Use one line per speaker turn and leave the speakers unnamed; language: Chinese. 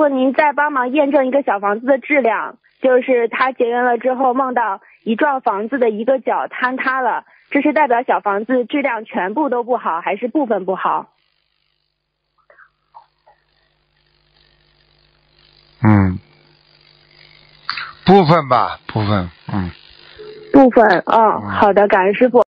果您再帮忙验证一个小房子的质量，就是他结缘了之后梦到一幢房子的一个角坍塌了，这是代表小房子质量全部都不好，还是部分不好？
部分吧，部分。
部分，好的，感恩师傅。